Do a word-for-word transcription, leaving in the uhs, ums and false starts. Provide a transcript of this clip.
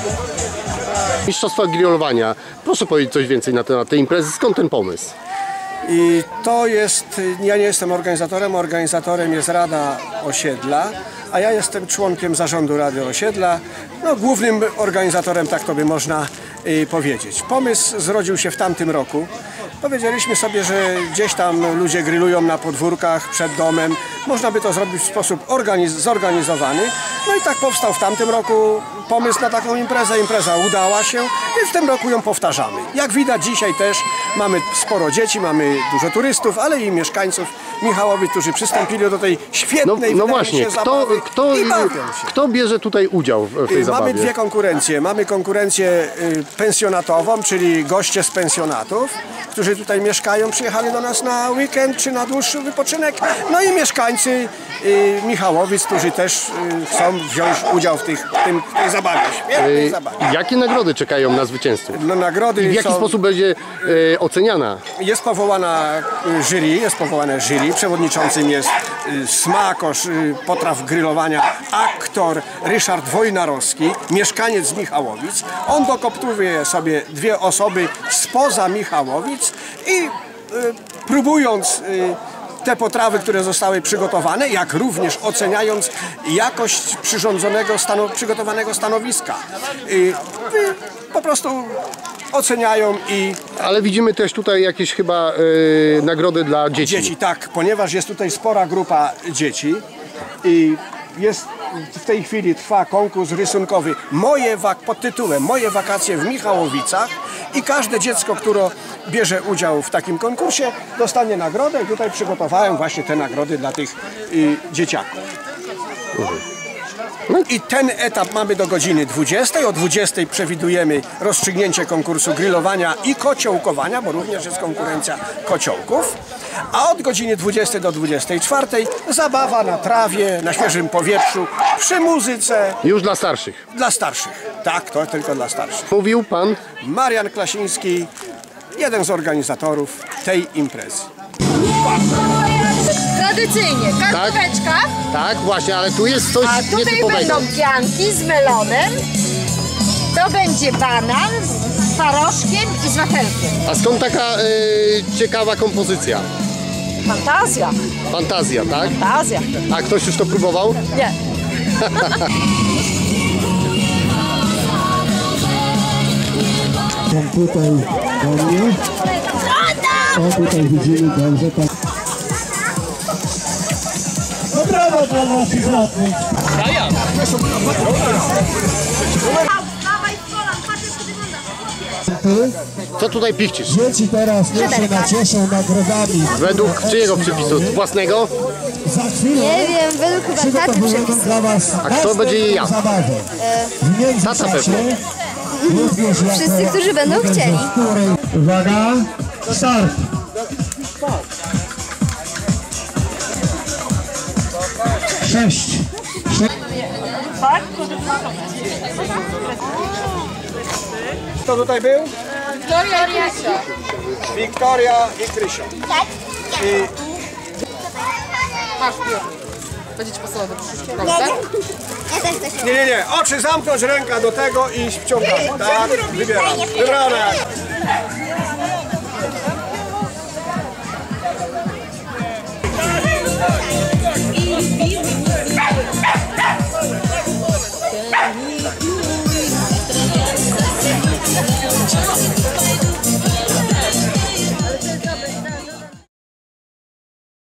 Mistrzostwa grillowania. Proszę powiedzieć coś więcej na temat tej imprezy. Skąd ten pomysł? I to jest, ja nie jestem organizatorem, organizatorem jest Rada Osiedla, a ja jestem członkiem zarządu Rady Osiedla, no głównym organizatorem, tak to by można y, powiedzieć. Pomysł zrodził się w tamtym roku. Powiedzieliśmy sobie, że gdzieś tam ludzie grillują na podwórkach, przed domem. Można by to zrobić w sposób organiz zorganizowany. No i tak powstał w tamtym roku pomysł na taką imprezę. Impreza udała się, więc w tym roku ją powtarzamy. Jak widać dzisiaj też mamy sporo dzieci, mamy dużo turystów, ale i mieszkańców Michałowic, którzy przystąpili do tej świetnej, no, no właśnie, się kto, zabawy kto, i bawią się. Kto bierze tutaj udział w tej Mamy zabawie? dwie konkurencje. Mamy konkurencję pensjonatową, czyli goście z pensjonatów, którzy tutaj mieszkają, przyjechali do nas na weekend czy na dłuższy wypoczynek. No i mieszkańcy y, Michałowic, którzy też y, chcą wziąć udział w, tych, w, tym, w tej zabawie. Świetnej y, zabawie. Jakie nagrody czekają na zwycięzców? No, nagrody I w jaki są, sposób będzie y, oceniana? Jest powołana y, jury, jest powołane jury. Przewodniczącym jest y, smakosz y, potraw grillowania, aktor Ryszard Wojnarowski, mieszkaniec z Michałowic. On dokoptuje sobie dwie osoby spoza Michałowic i y, próbując y, te potrawy, które zostały przygotowane, jak również oceniając jakość przyrządzonego, stano, przygotowanego stanowiska. Y, y, po prostu oceniają i... Ale widzimy też tutaj jakieś chyba y, nagrody dla dzieci. Dzieci, tak, ponieważ jest tutaj spora grupa dzieci i jest w tej chwili trwa konkurs rysunkowy Moje wak pod tytułem Moje wakacje w Michałowicach i każde dziecko, które bierze udział w takim konkursie, dostanie nagrodę i tutaj przygotowałem właśnie te nagrody dla tych y, dzieciaków. Mhm. I ten etap mamy do godziny dwudziestej. O dwudziestej przewidujemy rozstrzygnięcie konkursu grillowania i kociołkowania, bo również jest konkurencja kociołków. A od godziny dwudziestej do dwudziestej czwartej zabawa na trawie, na świeżym powietrzu, przy muzyce. Już dla starszych? Dla starszych. Tak, to tylko dla starszych. Mówił pan? Marian Klasiński, jeden z organizatorów tej imprezy. Tradycyjnie, kartóweczka. Tak, tak, właśnie, ale tu jest coś A tutaj nietypowego. będą pianki z melonem. To będzie banan z twarożkiem i z wafelkiem. A skąd taka y, ciekawa kompozycja? Fantazja. Fantazja, tak? Fantazja. A ktoś już to próbował? Nie. Tam tutaj do mnie. O, tutaj widzimy dobrze. Tak. No brawo dla naszych radnych. Co tutaj pichcisz? Dzieci teraz niech się nacieszą nagrodami. Według czyjego przepisu? Własnego? Za chwilę Nie wiem, według chyba taty przygotowujemy przepisów. dla was A kto będzie je jadł? zabawę. W międzyczasie również jako Wszyscy, którzy będą jeden ze chcieli. skóry. Uwaga, start! Sześć. Kto tutaj był? Wiktoria i Krysia. Wiktoria i Krysia. I Masz piór. Będzie ci pasowało do przyszłego, prawda? Ja też coś. nie, nie, nie. Oczy zamknąć, ręka do tego i wciągamy. Tak, wybieram. Wybrane. I